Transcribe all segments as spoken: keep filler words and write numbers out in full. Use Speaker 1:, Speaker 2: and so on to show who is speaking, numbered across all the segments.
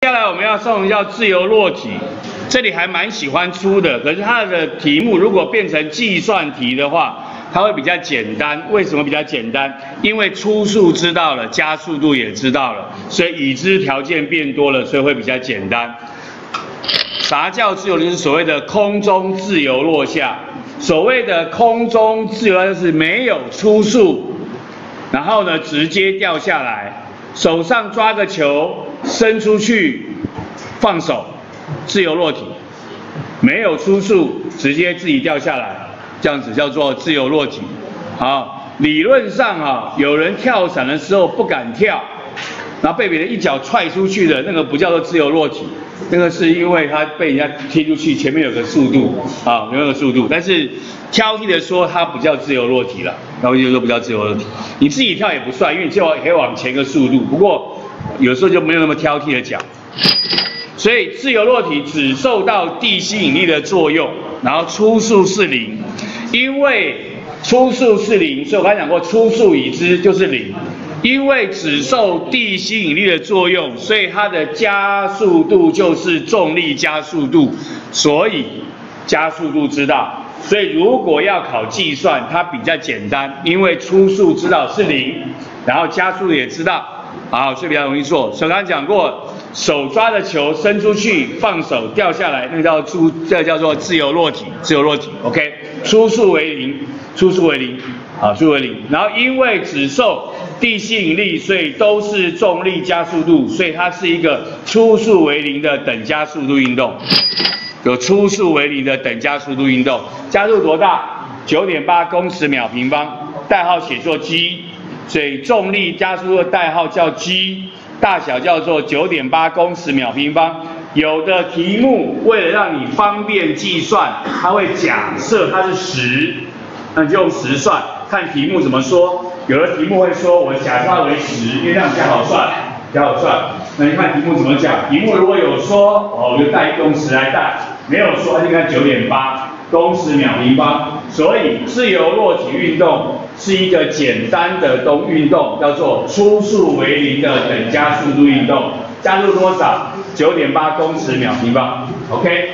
Speaker 1: 下来我们要送叫自由落体，这里还蛮喜欢出的，可是它的题目如果变成计算题的话，它会比较简单。为什么比较简单？因为初速知道了，加速度也知道了，所以已知条件变多了，所以会比较简单。啥叫自由？就是所谓的空中自由落下。所谓的空中自由落下就是没有初速，然后呢直接掉下来，手上抓个球伸出去，放手，自由落体，没有初速，直接自己掉下来，这样子叫做自由落体。好，理论上啊，有人跳伞的时候不敢跳，然后被别人一脚踹出去的那个不叫做自由落体，那个是因为他被人家踢出去，前面有个速度啊，有个速度。但是挑剔的说，它不叫自由落体了，挑剔的说不叫自由落体。你自己跳也不算，因为你就可以往前个速度。不过有时候就没有那么挑剔的讲。所以自由落体只受到地吸引力的作用，然后初速是零，因为初速是零，所以我刚才讲过，初速已知就是零。因为只受地吸引力的作用，所以它的加速度就是重力加速度，所以加速度知道。所以如果要考计算，它比较简单，因为初速知道是零，然后加速度也知道，好，所以比较容易做。所以刚才讲过，手抓着球伸出去，放手掉下来，那个叫初，这个叫做自由落体，自由落体 ，OK， 初速为零，初速为零，好，初速为零。然后因为只受地吸引力，所以都是重力加速度，所以它是一个初速为零的等加速度运动。有初速为零的等加速度运动，加速多大？ 九点八公尺秒平方，代号写作 g， 所以重力加速度的代号叫 g， 大小叫做 九点八公尺秒平方。有的题目为了让你方便计算，它会假设它是十，那你就用十算，看题目怎么说。有的题目会说我假设它为十，因为这样比较好算，比较好算。那你看题目怎么讲？题目如果有说，哦，我就带用十来带；没有说，那就看 九点八公尺秒平方。所以自由落体运动是一个简单的动运动，叫做初速为零的等加速度运动。加速多少？ 九点八公尺秒平方。OK。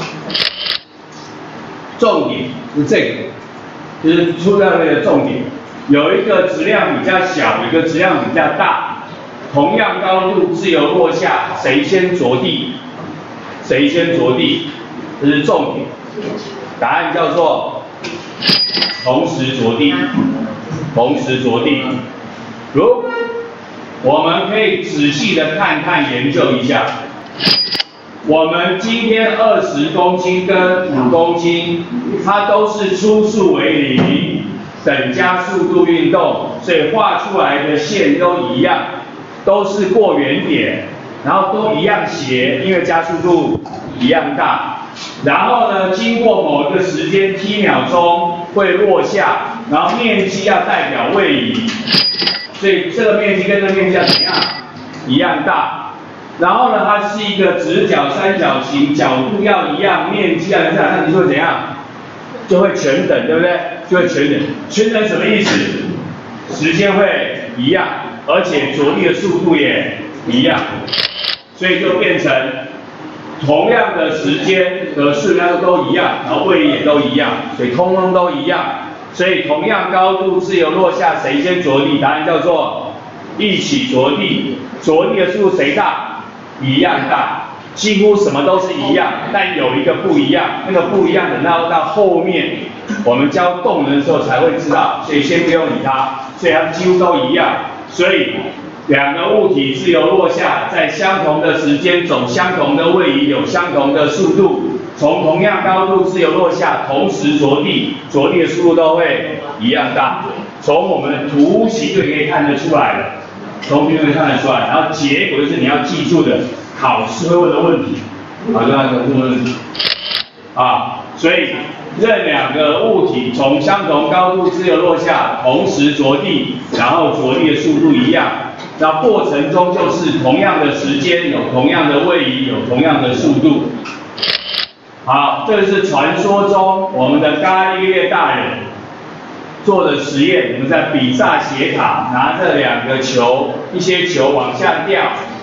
Speaker 1: 重点是这个，就是出到那个重点。有一个质量比较小，有一个质量比较大。同样高度自由落下，谁先着地？谁先着地？这是重点。答案叫做同时着地，同时着地。如我们可以仔细的看看研究一下，我们今天二十公斤跟五公斤，它都是初速为零，等加速度运动，所以画出来的线都一样。都是过原点，然后都一样斜，因为加速度一样大。然后呢，经过某一个时间 t 秒钟会落下，然后面积要代表位移，所以这个面积跟这个面积要怎样？一样大。然后呢，它是一个直角三角形，角度要一样，面积要一样，那你就会怎样？就会全等，对不对？就会全等。全等什么意思？时间会一样。而且着地的速度也一样，所以就变成同样的时间和数量都一样，然后位移也都一样，所以通通都一样。所以同样高度自由落下，谁先着地？答案叫做一起着地。着地的速度谁大？一样大，几乎什么都是一样，但有一个不一样，那个不一样等到到后面我们教动能的时候才会知道，所以先不用理它，所以它几乎都一样。所以两个物体自由落下，在相同的时间走相同的位移，有相同的速度，从同样高度自由落下，同时着地，着地的速度都会一样大。从我们的图形就可以看得出来了，从图形就可以看得出来。然后结果就是你要记住的考试会问的问题，好，就那个问题啊，所以任两个物体从相同高度自由落下，同时着地，然后着地的速度一样，那过程中就是同样的时间，有同样的位移，有同样的速度。好，这是传说中我们的伽利略大人做的实验。我们在比萨斜塔拿着两个球，一些球往下掉，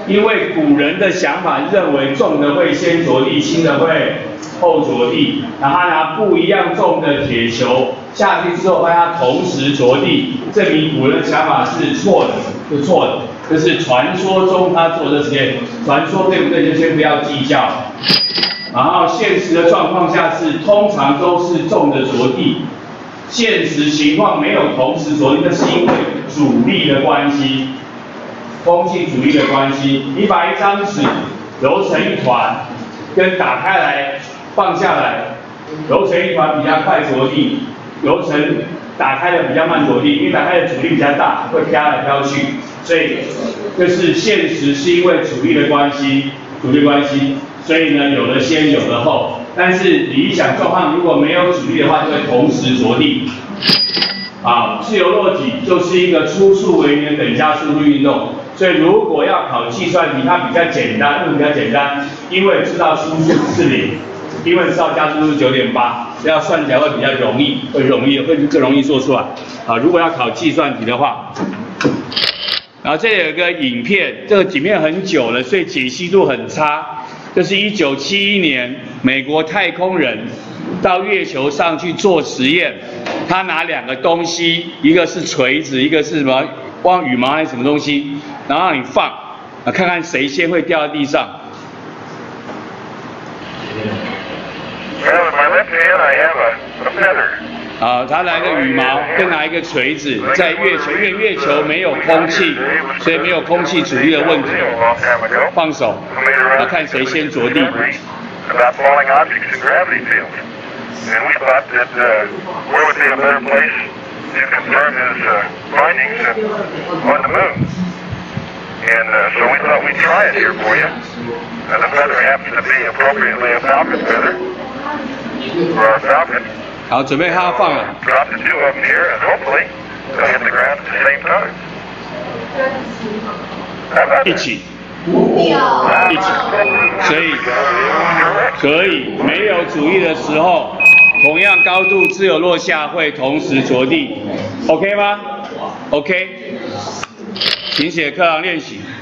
Speaker 1: 因为古人的想法认为重的会先着地，轻的会后着地，然后他拿不一样重的铁球下去之后，让它同时着地，证明古人的想法是错的，是错的。这是传说中他做的实验，传说对不对就先不要计较。然后现实的状况下是，通常都是重的着地。现实情况没有同时着地，那是因为阻力的关系，空气阻力的关系。你把一张纸揉成一团，跟打开来放下来，揉成一团比较快着地，揉成打开的比较慢着地，因为打开的阻力比较大，会飘来飘去。所以这是现实，是因为阻力的关系，阻力关系。所以呢，有的先，有的后。但是理想状况如果没有阻力的话，就会同时着地。啊，自由落体就是一个初速为零的等价速度运动。所以如果要考计算题，它比较简单，为什么比较简单？因为知道初速是零，因为知道加速度是九点八，这样算起来会比较容易，会容易，会更容易做出来。啊，如果要考计算题的话。然后这里有一个影片，这个影片很久了，所以解析度很差。这是一九七一年美国太空人到月球上去做实验，他拿两个东西，一个是锤子，一个是什么忘羽毛还是什么东西，然后让你放，啊，看看谁先会掉到地上。啊，他拿个羽毛，跟拿一个锤子，在月球，因为月球没有空气，所以没有空气阻力的问题。放手，啊，看谁先着地。好，准备它放了。一起，一起，所以可以没有阻力的时候，同样高度自由落下会同时着地 ，OK 吗 ？OK， 请写课堂练习。